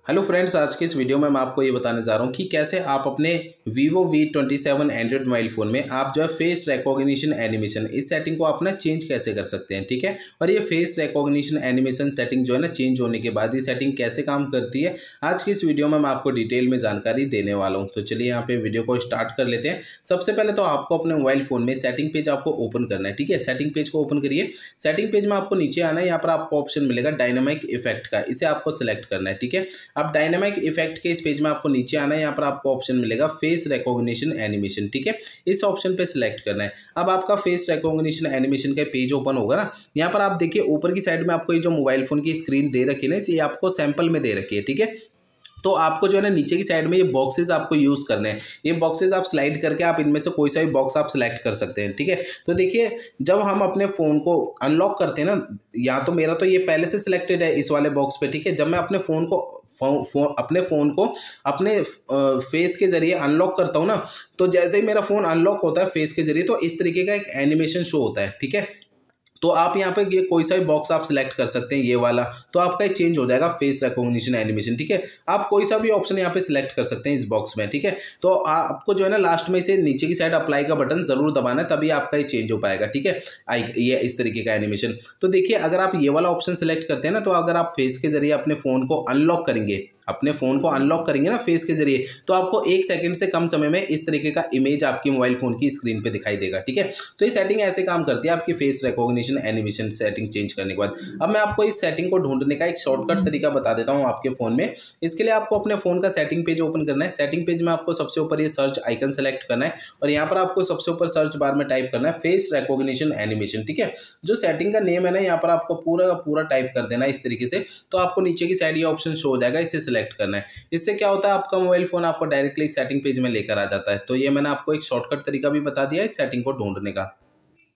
Hello friends, आज के इस वीडियो में मैं आपको ये बताने जा रहा हूँ कि कैसे आप अपने Vivo V27 Android mobile phone में आप जो है फेस रिकॉग्निशन एनिमेशन इस सेटिंग को आप ना चेंज कैसे कर सकते हैं। ठीक है, और ये फेस रिकॉग्निशन एनिमेशन सेटिंग जो है ना चेंज होने के बाद ये सेटिंग कैसे काम करती है, आज की इस वीडियो में मैं आपको डिटेल में जानकारी देने वाला हूँ। तो चलिए यहाँ पे वीडियो को स्टार्ट कर लेते हैं। सबसे पहले तो आपको अपने मोबाइल फ़ोन में सेटिंग पेज आपको ओपन करना है। ठीक है, सेटिंग पेज को ओपन करिए। सेटिंग पेज में आपको नीचे आना है, यहाँ पर आपको ऑप्शन मिलेगा डायनामिक इफेक्ट का, इसे आपको सिलेक्ट करना है। ठीक है, अब डायनामिक इफेक्ट के इस पेज में आपको नीचे आना है, यहाँ पर आपको ऑप्शन मिलेगा फेस रिकॉग्निशन एनिमेशन। ठीक है, इस ऑप्शन पे सिलेक्ट करना है। अब आपका फेस रिकॉग्निशन एनिमेशन का पेज ओपन होगा ना। यहाँ पर आप देखिए ऊपर की साइड में आपको ये जो मोबाइल फोन की स्क्रीन दे रखी है ना, ये आपको सैंपल में दे रखी है। ठीक है, तो आपको जो है ना नीचे की साइड में ये बॉक्सेस आपको यूज़ करने हैं। ये बॉक्सेस आप स्लाइड करके आप इनमें से कोई सा भी बॉक्स आप सिलेक्ट कर सकते हैं। ठीक है, तो देखिए जब हम अपने फ़ोन को अनलॉक करते हैं ना, या तो मेरा तो ये पहले से सिलेक्टेड है इस वाले बॉक्स पे। ठीक है, जब मैं अपने फ़ोन को अपने फेस के ज़रिए अनलॉक करता हूँ ना, तो जैसे ही मेरा फ़ोन अनलॉक होता है फेस के ज़रिए, तो इस तरीके का एक एनिमेशन शो होता है। ठीक है, तो आप यहाँ पे ये कोई सा भी बॉक्स आप सिलेक्ट कर सकते हैं, ये वाला, तो आपका ये चेंज हो जाएगा फेस रिकॉग्निशन एनिमेशन। ठीक है, आप कोई सा भी ऑप्शन यहाँ पे सिलेक्ट कर सकते हैं इस बॉक्स में। ठीक है, तो आपको जो है ना लास्ट में इसे नीचे की साइड अप्लाई का बटन जरूर दबाना है, तभी आपका ये चेंज हो पाएगा। ठीक है, ये इस तरीके का एनिमेशन। तो देखिए अगर आप ये वाला ऑप्शन सिलेक्ट करते हैं ना, तो अगर आप फेस के जरिए अपने फ़ोन को अनलॉक करेंगे ना फेस के जरिए, तो आपको 1 सेकंड से कम समय में इस तरीके का इमेज आपकी मोबाइल फोन की स्क्रीन पे दिखाई देगा। ठीक है, तो ये सेटिंग ऐसे काम करती है आपकी face recognition animation setting change करने के बाद। अब मैं आपको इस सेटिंग को ढूंढने का एक शॉर्टकट तरीका बता देता हूँ आपके फोन में। इसके लिए आपको अपने फोन का सेटिंग पेज ओपन करना है। सेटिंग पेज में आपको सबसे ऊपर ये सर्च आइकन सेलेक्ट करना है, और यहाँ पर आपको सबसे ऊपर सर्च बार में टाइप करना है फेस रिकॉग्निशन एनिमेशन। ठीक है, जो सेटिंग का नेम है ना, यहाँ पर आपको पूरा टाइप कर देना है इस तरीके से, तो आपको नीचे की साइड ये ऑप्शन शो हो जाएगा, इसे सिलेक्ट करना है। इससे क्या होता है, आपका मोबाइल फोन आपको डायरेक्टली सेटिंग पेज में लेकर आ जाता है। तो ये मैंने आपको एक शॉर्टकट तरीका भी बता दिया है इस सेटिंग को ढूंढने का।